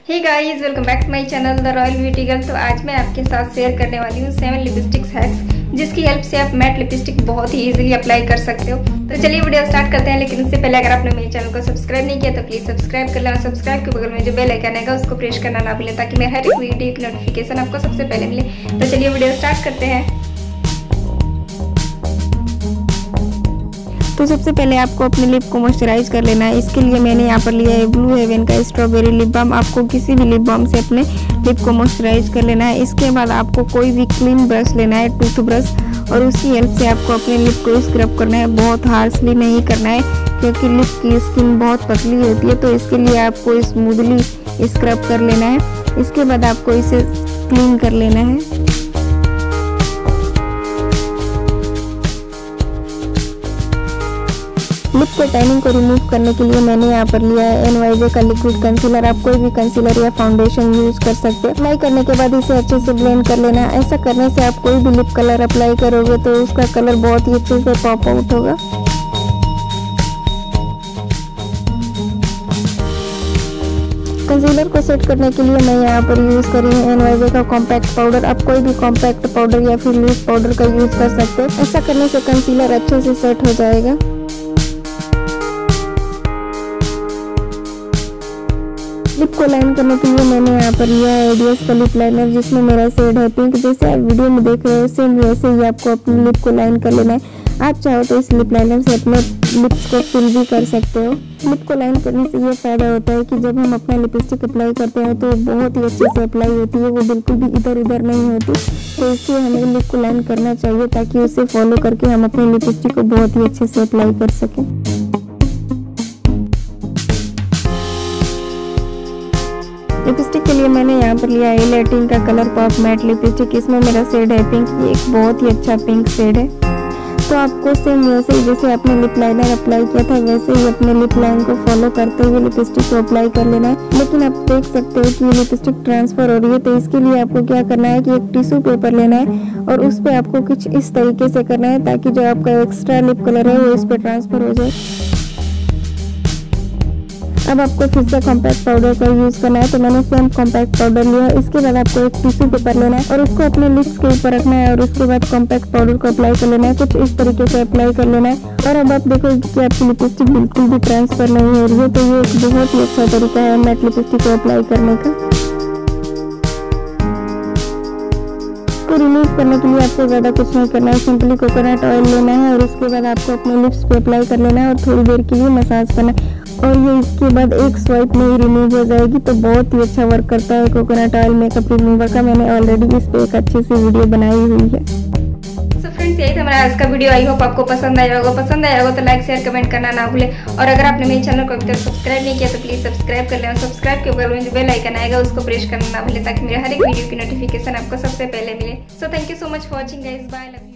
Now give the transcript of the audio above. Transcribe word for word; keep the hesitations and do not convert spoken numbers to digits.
Hey guys, welcome back to my channel the royal beauty girl. तो आज मैं आपके साथ शेयर करने वाली हूँ सेवन लिपस्टिक्स हैक्स, जिसकी हेल्प से आप मैट लिपस्टिक बहुत ही इजीली अप्लाई कर सकते हो। तो चलिए वीडियो स्टार्ट करते हैं। लेकिन उससे पहले अगर आपने मेरे चैनल को सब्सक्राइब नहीं किया तो प्लीज सब्सक्राइब कर लेना। सब्सक्राइब के बगल में जो बेल आइकन आएगा उसको प्रेस करना ना भूलें, ताकि मेरे हर एक वीडियो की नोटिफिकेशन आपको सबसे पहले मिले। तो चलिए वीडियो स्टार्ट करते हैं। तो सबसे पहले आपको अपने लिप को मॉइस्चराइज कर लेना है। इसके लिए मैंने यहाँ पर लिया है ब्लू हेवन का स्ट्रॉबेरी लिप बाम। आपको किसी भी लिप बाम से अपने लिप को मॉइस्चराइज कर लेना है। इसके बाद आपको कोई भी क्लीन ब्रश लेना है, टूथ ब्रश, और उसकी हेल्प से आपको अपने लिप को स्क्रब करना है। बहुत हार्शली नहीं करना है, क्योंकि लिप की स्किन बहुत पतली होती है, तो इसके लिए आपको स्मूथली स्क्रब कर लेना है। इसके बाद आपको इसे क्लीन कर लेना है। लिप के टैनिंग को रिमूव करने के लिए मैंने यहाँ पर लिया है एनवाईजे का लिक्विड कंसीलर। आप कोई भी कंसीलर या फाउंडेशन यूज कर सकते हैं। अप्लाई करने के बाद इसे अच्छे से ब्लेंड कर लेना है। ऐसा करने से आप कोई भी लिप कलर अप्लाई करोगे तो उसका कलर बहुत ही अच्छे से पॉप आउट होगा। कंसीलर को सेट करने के लिए मैं यहाँ पर यूज करी हूँ एनवाईजे का कॉम्पैक्ट पाउडर। आप कोई भी कॉम्पैक्ट पाउडर या फिर लूज पाउडर का यूज कर सकते हैं। ऐसा करने से कंसीलर अच्छे से सेट हो जाएगा। लिप को लाइन करने के लिए मैंने यहाँ पर लिया है एडीएस का लिप लाइनर, जिसमें मेरा शेड है पिंक। जैसे आप वीडियो में देख रहे हो सेम वैसे ही आपको अपने लिप को लाइन कर लेना है। आप चाहो तो इस लिप लाइनर से अपने लिप्स को फिल भी कर सकते हो। लिप को लाइन करने से ये फायदा होता है कि जब हम अपना लिपस्टिक अप्लाई करते हैं तो बहुत ही अच्छे से अप्लाई होती है, वो बिल्कुल भी इधर उधर नहीं होती। तो इसलिए हमें लिप को लाइन करना चाहिए, ताकि उसे फॉलो करके हम अपने लिपस्टिक को बहुत ही अच्छे से अप्लाई कर सकें। लिपस्टिक के लिए मैंने यहाँ पर लिया है इलेटिन का कलर पॉप मैट लिपस्टिक। इसमें मेरा शेड है पिंक। ये एक बहुत ही अच्छा पिंक शेड है। तो आपको सेम वैसे ही जैसे आपने लिप लाइनर अप्लाई किया था वैसे ही अपने लिप लाइन को फॉलो करते हुए लिपस्टिक को अप्लाई कर लेना है। लेकिन आप देख सकते हो कि लिपस्टिक ट्रांसफर हो रही है, तो इसके लिए आपको क्या करना है कि एक टिश्यू पेपर लेना है और उस पर आपको कुछ इस तरीके से करना है, ताकि जो आपका एक्स्ट्रा लिप कलर है वो इस पर ट्रांसफर हो जाए। अब आपको फिर से कॉम्पैक्ट पाउडर का यूज करना है। तो मैंने सेम कॉम्पैक्ट पाउडर लिया। इसके बाद आपको एक टिश्यू पेपर लेना है और उसको अपने लिप्स के ऊपर रखना है, और उसके बाद कॉम्पैक्ट पाउडर को अप्लाई कर लेना है। कुछ इस तरीके से अप्लाई कर लेना है। और अब आप देखो कि आपकी लिपस्टिक बिल्कुल भी ट्रांसफर नहीं हो रही है। तो ये एक बहुत ही अच्छा तरीका है मैट लिपस्टिक को अप्लाई करने का। को रिमूव करने के लिए आपको ज़्यादा कुछ नहीं करना है। सिंपली कोकोनट ऑयल लेना है और उसके बाद आपको अपने लिप्स पे अप्लाई कर लेना है और थोड़ी देर के लिए मसाज करना है, और ये इसके बाद एक स्वाइप में ही रिमूव हो जाएगी। तो बहुत ही अच्छा वर्क करता है कोकोनट ऑयल मेकअप रिमूवर का। मैंने ऑलरेडी इस पे एक अच्छी सी वीडियो बनाई हुई है। सो फ्रेंड्स, यही था हमारा आज का वीडियो। आई होप आपको पसंद आया होगा। पसंद आया होगा तो लाइक शेयर कमेंट करना ना भूलें। और अगर आपने मेरे चैनल को अभी तक सब्सक्राइब नहीं किया तो प्लीज सब्सक्राइब कर लें। सब्सक्राइब के बगल में जो बेल आइकन आएगा उसको प्रेस करना ना भूलें, ताकि मेरे हर एक वीडियो की नोटिफिकेशन आपको सबसे पहले मिले। So thank you so much for watching guys. Bye.